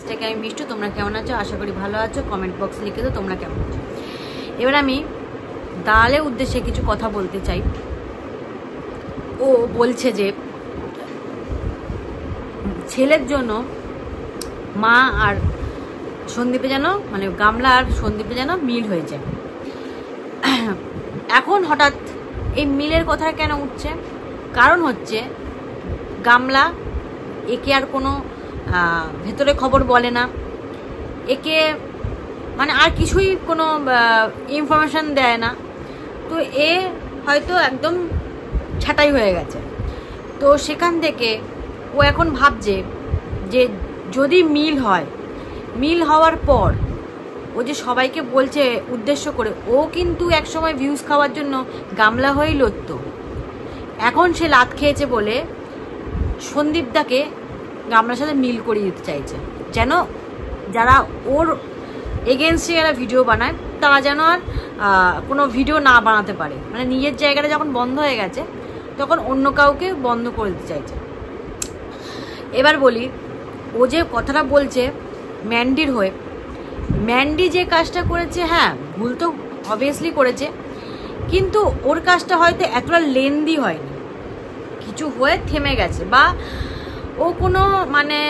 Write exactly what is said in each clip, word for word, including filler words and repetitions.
হ্যাশট্যাগে আমি মিষ্টু। তোমরা কেমন আছো? আশা করি ভালো আছো। কমেন্ট বক্সে লিখে দাও তোমরা কেমন আছো। এবার আমি দালালের উদ্দেশ্যে কিছু কথা বলতে চাই। ও বলছে যে ছেলের জন্য মা আর সন্দীপে যেন মানে গামলা আর সন্দীপে যেন মিল হয়ে যায়। এখন হঠাৎ এই মিলের কথা কেন উঠছে? কারণ হচ্ছে গামলা একে আর কোনো ভেতরে খবর বলে না, একে মানে আর কিছুই কোনো ইনফরমেশন দেয় না। তো এ হয়তো একদম ছাঁটাই হয়ে গেছে। তো সেখান থেকে ও এখন ভাবছে যে যদি মিল হয়, মিল হওয়ার পর ও যে সবাইকে বলছে উদ্দেশ্য করে, ও কিন্তু একসময় ভিউজ খাওয়ার জন্য গামলা হয়েই লড়তো। এখন সে লাত খেয়েছে বলে সন্দীপদাকে গামলার সাথে মিল করিয়ে দিতে চাইছে, যেন যারা ওর এগেনস্টে যারা ভিডিও বানায় তারা যেন আর কোনো ভিডিও না বানাতে পারে। মানে নিজের জায়গাটা যখন বন্ধ হয়ে গেছে তখন অন্য কাউকে বন্ধ করে দিতে চাইছে। এবার বলি, ও যে কথাটা বলছে ম্যান্ডির হয়ে, ম্যান্ডি যে কাজটা করেছে, হ্যাঁ ভুল তো অবভিয়াসলি করেছে, কিন্তু ওর কাজটা হয়তো এতটা লেন্দি হয়নি, কিছু হয়ে থেমে গেছে। বা ও কোনো মানে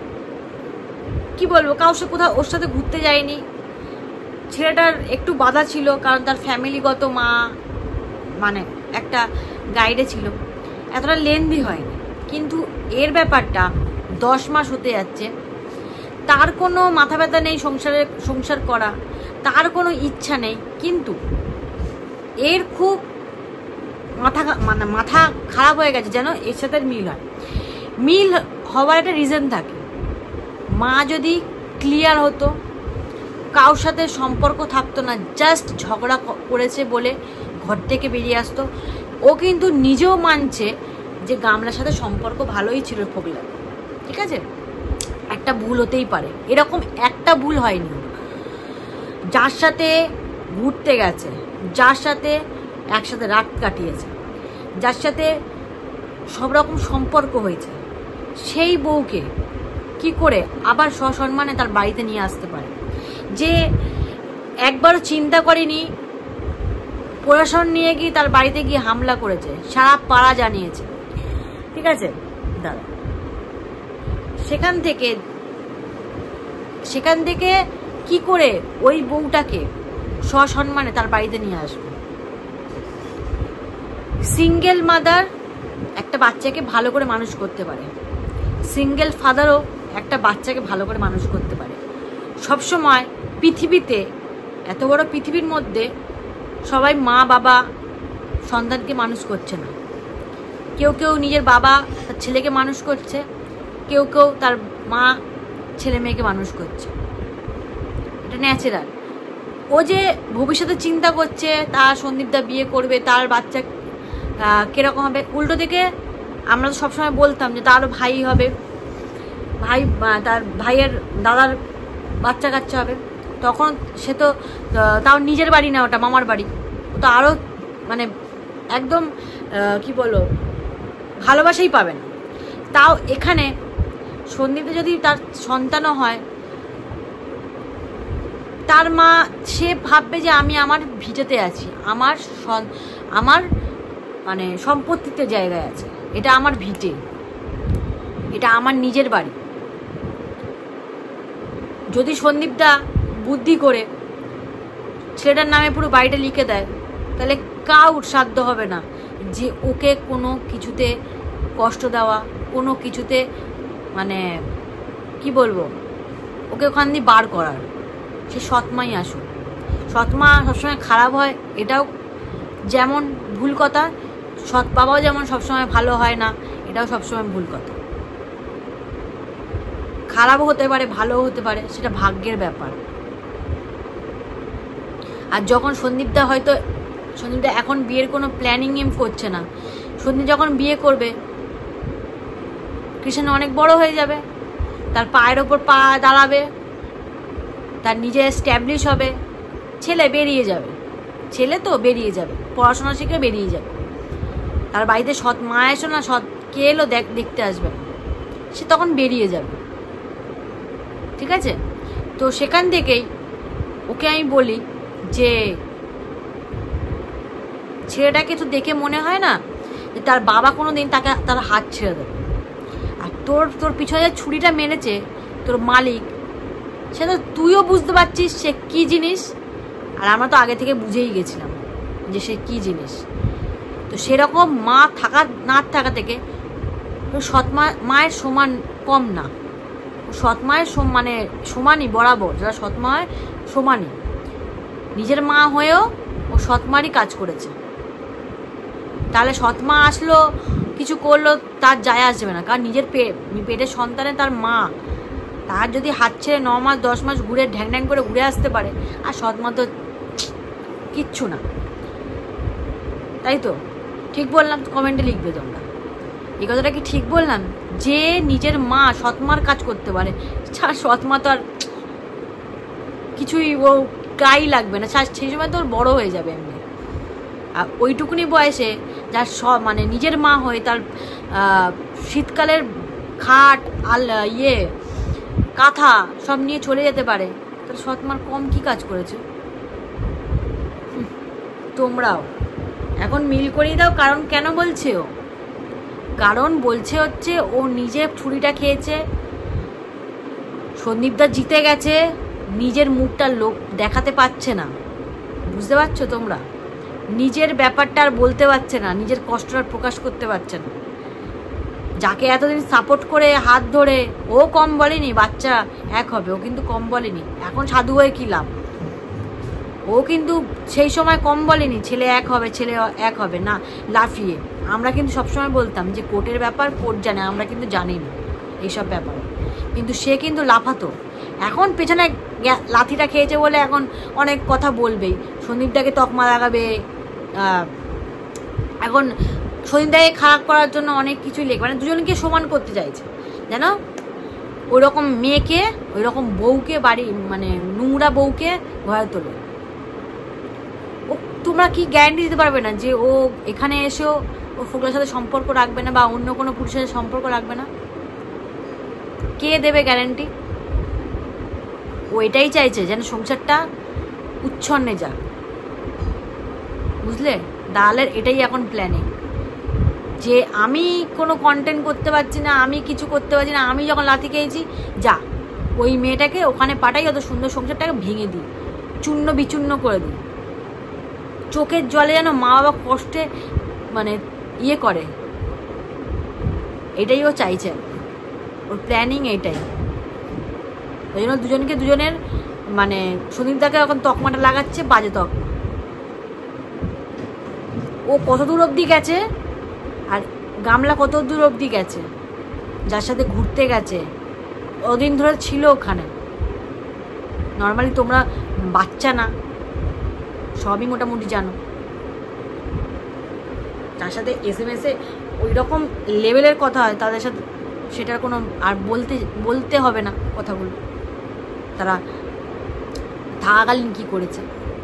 কি বলবো, কারোর সাথে কোথাও ওর সাথে ঘুরতে যায়নি। ছেলেটার একটু বাধা ছিল, কারণ তার ফ্যামিলিগত মা মানে একটা গাইডে ছিল, এতটা লেন্দি হয়নি। কিন্তু এর ব্যাপারটা দশ মাস হতে যাচ্ছে, তার কোনো মাথা ব্যথা নেই সংসারে সংসার করা, তার কোনো ইচ্ছা নেই, কিন্তু এর খুব মাথা মানে মাথা খারাপ হয়ে গেছে যেন এর সাথে মিল হয়। মিল হওয়ার একটা রিজন থাকে। মা যদি ক্লিয়ার হতো, কারোর সাথে সম্পর্ক থাকতো না, জাস্ট ঝগড়া করেছে বলে ঘর থেকে বেরিয়ে আসতো। ও কিন্তু নিজেও মানছে যে গামলার সাথে সম্পর্ক ভালোই ছিল ফোগলা, ঠিক আছে, একটা ভুল হতেই পারে, এরকম একটা ভুল হয়নি। যার সাথে ঘুরতে গেছে, যার সাথে একসাথে রাত কাটিয়েছে, যার সাথে সব রকম সম্পর্ক হয়েছে, সেই বউকে কি করে আবার সসম্মানে তার বাড়িতে নিয়ে আসতে পারে? যে একবারও চিন্তা করেনি, প্রশাসন নিয়ে গিয়ে তার বাড়িতে গিয়ে হামলা করেছে, সারা পাড়া জানিয়েছে, ঠিক আছে দাদা। সেখান থেকে সেখান থেকে কি করে ওই বউটাকে সসম্মানে তার বাড়িতে নিয়ে আসবে? সিঙ্গেল মাদার একটা বাচ্চাকে ভালো করে মানুষ করতে পারে, সিঙ্গেল ফাদারও একটা বাচ্চাকে ভালো করে মানুষ করতে পারে। সবসময় পৃথিবীতে, এত বড় পৃথিবীর মধ্যে সবাই মা বাবা সন্তানকে মানুষ করছে না। কেউ কেউ নিজের বাবা তার ছেলেকে মানুষ করছে, কেউ কেউ তার মা ছেলে মেয়েকে মানুষ করছে, এটা ন্যাচারাল। ও যে ভবিষ্যতে চিন্তা করছে তার সন্দীপদা বিয়ে করবে, তার বাচ্চা কিরকম হবে, উল্টো দিকে আমরা তো সবসময় বলতাম যে তারও ভাই হবে, ভাই তার ভাইয়ের দাদার বাচ্চা কাচ্চা হবে, তখন সে তো তাও নিজের বাড়ি না, ওটা মামার বাড়ি, ও তো আরও মানে একদম কি বলো ভালোবাসাই পাবে না। তাও এখানে সন্দীপে যদি তার সন্তানও হয়, তার মা সে ভাববে যে আমি আমার ভিটেতে আছি, আমার আমার মানে সম্পত্তিতে জায়গায় আছে, এটা আমার ভিটে, এটা আমার নিজের বাড়ি। যদি সন্দীপদা বুদ্ধি করে ছেলেটার নামে পুরো বাড়িটা লিখে দেয়, তাহলে কাউর সাধ্য হবে না যে ওকে কোনো কিছুতে কষ্ট দেওয়া, কোনো কিছুতে মানে কি বলবো ওকে ওখান দিয়ে বার করার। সে সৎমাই আসুক, সৎমা সবসময় খারাপ হয় এটাও যেমন ভুল কথা, সৎ বাবাও যেমন সবসময় ভালো হয় না এটাও সবসময় ভুল কথা। খারাপও হতে পারে, ভালোও হতে পারে, সেটা ভাগ্যের ব্যাপার। আর যখন সন্দীপদা হয়তো সন্দীপদা এখন বিয়ের কোনো প্ল্যানিং এম করছে না, সন্দীপ যখন বিয়ে করবে কৃষ্ণ অনেক বড় হয়ে যাবে, তার পায়ের ওপর পা দাঁড়াবে, তার নিজে এস্টাবলিশ হবে, ছেলে বেরিয়ে যাবে, ছেলে তো বেরিয়ে যাবে, পড়াশোনা শিখে বেরিয়ে যাবে, তার বাড়িতে সৎ মা এসো না সৎ কে এলো দেখ দেখতে আসবে, সে তখন বেরিয়ে যাবে। ঠিক আছে? তো সেখান থেকেই ওকে আমি বলি যে ছেলেটাকে তো দেখে মনে হয় না যে তার বাবা কোনো দিন তাকে তার হাত ছেড়ে দেবে। আর তোর তোর পিছনে যে ছুরিটা মেরেছে তোর মালিক, সে তো তুইও বুঝতে পারছিস সে কী জিনিস, আর আমরা তো আগে থেকে বুঝেই গেছিলাম যে সে কী জিনিস। তো সেরকম মা থাকা না থাকা থেকে সৎ মা মায়ের সমান কম না, সৎ মায়ের মানে সমানই বরাবর, যারা সৎ মায়ের সমানই, নিজের মা হয়েও ও সৎ মারই কাজ করেছে। তাহলে সৎ মা আসলো কিছু করলো তার যায় আসবে না, কারণ নিজের পেটের সন্তানে তার মা, তার যদি হাত ছেড়ে ন মাস দশ মাস ঘুরে ঢ্যাং ঢ্যাং করে ঘুরে আসতে পারে, আর সৎ মা তো কিচ্ছু না। তাই তো ঠিক বললাম? কমেন্টে লিখবে তোমরা এই কথাটা কি ঠিক বললাম? যে নিজের মা সৎ মার কাজ করতে পারে, সৎ মা তো আর কিছুই ও গায়ে লাগবে না, সেই সময় তো ওর বড়ো হয়ে যাবে এমনি। আর ওইটুকুনি বয়সে যার সব মানে নিজের মা হয়ে তার শীতকালের খাট আল ইয়ে কাঁথা সব নিয়ে চলে যেতে পারে, তার সৎ মার কম কি কাজ করেছে? তোমরাও এখন মিল করিয়ে দাও। কারণ কেন বলছে ও? কারণ বলছে হচ্ছে ও নিজে ছুরিটা খেয়েছে, সন্দীপদা জিতে গেছে, নিজের মুখটা লোক দেখাতে পারছে না, বুঝতে পারছো তোমরা? নিজের ব্যাপারটা আর বলতে পারছে না, নিজের কষ্টটা প্রকাশ করতে পারছে না। যাকে এতদিন সাপোর্ট করে হাত ধরে, ও কম বলেনি বাচ্চা এক হবে, ও কিন্তু কম বলেনি। এখন সাধু হয়ে কি লাভ? ও কিন্তু সেই সময় কম বলেনি ছেলে এক হবে, ছেলে এক হবে না লাফিয়ে। আমরা কিন্তু সবসময় বলতাম যে কোর্টের ব্যাপার কোর্ট জানে, আমরা কিন্তু জানি না এইসব ব্যাপারে, কিন্তু সে কিন্তু লাফাতো। এখন পেছনে লাথিটা খেয়েছে বলে এখন অনেক কথা বলবেই, সন্দীপদাকে তকমা লাগাবে, এখন সন্দীপদাকে খারাপ করার জন্য অনেক কিছুই লেখে, মানে দুজনকে সমান করতে চাইছে জানো। ওই রকম মেয়েকে, ওই রকম বউকে, বাড়ি মানে নোংরা বউকে ঘরে তোলে। ও তোমরা কি গ্যারান্টি দিতে পারবে না যে ও এখানে এসেও ও ফোকলার সাথে সম্পর্ক রাখবে না বা অন্য কোনো পুরুষের সাথে সম্পর্ক রাখবে না? কে দেবে গ্যারান্টি? ও এটাই চাইছে যেন সংসারটা উচ্ছন্নে যাক, বুঝলে? দালালের এটাই এখন প্ল্যানিং, যে আমি কোনো কন্টেন্ট করতে পারছি না, আমি কিছু করতে পারছি না, আমি যখন লাথি খেয়েছি যা ওই মেয়েটাকে ওখানে পাঠাই, অত সুন্দর সংসারটাকে ভেঙে দিই, চূর্ণ বিচূর্ণ করে দিই। চোখের জলে যেন মা বাবা কষ্টে মানে ইয়ে করে, এটাই ও চাইছে, ওর প্ল্যানিং এইটাই। ওই জন্য দুজনকে দুজনের মানে সন্দীপদাকে এখন তকমাটা লাগাচ্ছে, বাজে তকমা। ও কত দূর অবধি গেছে আর গামলা কত দূর অবধি গেছে, যার সাথে ঘুরতে গেছে ওদিন ধরে ছিল ওখানে। নর্মালি তোমরা বাচ্চা না, সবই মোটামুটি জানো। তার সাথে এস এম এসে ওই রকম লেভেলের কথা হয় তাদের সাথে, সেটার কোনো আর বলতে বলতে হবে না কথাগুলো, তারা থাকাকালীন কী করেছে।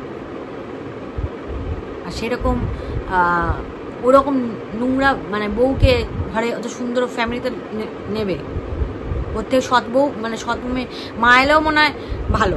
আর সেরকম ওরকম নোংরা মানে বউকে ঘরে অত সুন্দর ফ্যামিলিতে নেবে, ওর থেকে সৎ বউ মানে সৎ মেয়ে মা এলেও মনে হয় ভালো।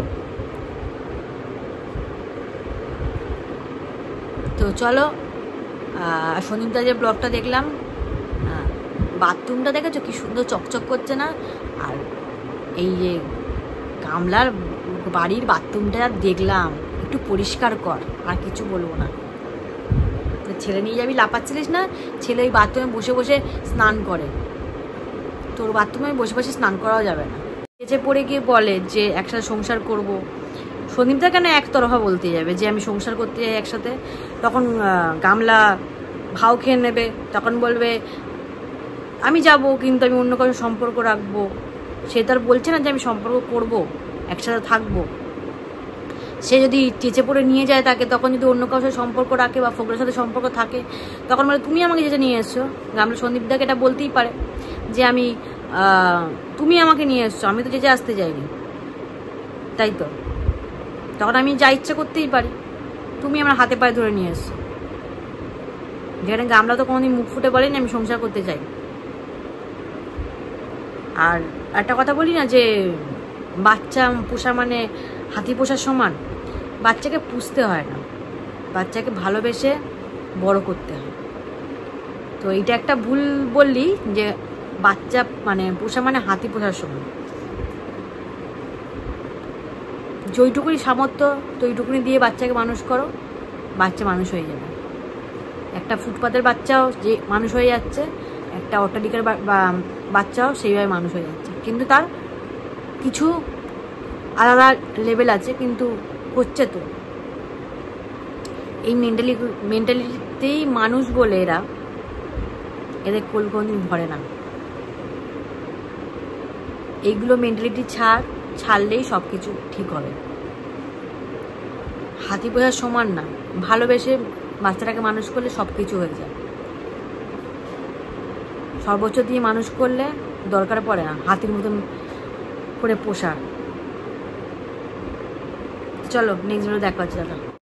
তো চলো, সন্দীপদা যে ব্লগটা দেখলাম, বাথরুমটা দেখেছো কি সুন্দর চকচক করছে না? আর এই যে গামলার বাড়ির বাথরুমটা দেখলাম, একটু পরিষ্কার কর, আর কিছু বলবো না। ছেলে নিয়ে যাবি, লাপাচ্ছিলিস না? ছেলে ওই বাথরুমে বসে বসে স্নান করে, তোর বাথরুমে বসে বসে স্নান করাও যাবে না। এসে পড়ে গিয়ে বলে যে একসাথে সংসার করব। সন্দীপদা কেন একতরফা বলতে যাবে যে আমি সংসার করতে যাই একসাথে? তখন গামলা ভাও খেয়ে নেবে, তখন বলবে আমি যাব কিন্তু আমি অন্য কারোর সম্পর্ক রাখবো। সে তার বলছে না যে আমি সম্পর্ক করব, একসাথে থাকবো। সে যদি চেঁচে পড়ে নিয়ে যায় তাকে, তখন যদি অন্য কারোর সাথে সম্পর্ক রাখে বা ফোকলার সাথে সম্পর্ক থাকে, তখন বলে তুমি আমাকে যেটা নিয়ে এসছো। গামলা সন্দীপদাকে এটা বলতেই পারে যে আমি তুমি আমাকে নিয়ে এসছো, আমি তো চেঁচে আসতে যাইনি, তাই তো? তখন আমি যা ইচ্ছা করতেই পারি, তুমি আমার হাতে পায়ে ধরে নিয়ে এসছো। যেখানে গামলা তো কোনোদিন মুখ ফুটে বলেনি আমি সংসার করতে চাই। আর একটা কথা বলি না, যে বাচ্চা পোষা মানে হাতি পোষার সমান। বাচ্চাকে পুষতে হয় না, বাচ্চাকে ভালোবেসে বড় করতে হয়। তো এইটা একটা ভুল বললি যে বাচ্চা মানে পোষা মানে হাতি পোষার সমান। যেইটুকুনি সামর্থ্য তৈটুকুনি দিয়ে বাচ্চাকে মানুষ করো, বাচ্চা মানুষ হয়ে যাবে। একটা ফুটপাতের বাচ্চাও যে মানুষ হয়ে যাচ্ছে, একটা অট্টালিকার বাচ্চাও সেইভাবে মানুষ হয়ে যাচ্ছে, কিন্তু তার কিছু আলাদা লেভেল আছে, কিন্তু হচ্ছে। তো এই মেন্টালি মেন্টালিটিতেই মানুষ বলে এরা, এদের কোল কোনদিন ভরে না। এইগুলো মেন্টালিটি ছাড় ছাড়লেই সব কিছু ঠিক হবে। হাতি পোষার সমান না, ভালোবেসে বাচ্চাটাকে মানুষ করলে সব কিছু হয়ে যায়। সর্বোচ্চ দিয়ে মানুষ করলে দরকার পড়ে না হাতির মতন করে পোষার। চলো নেক্সট ভিডিও দেখা হচ্ছে দাদা।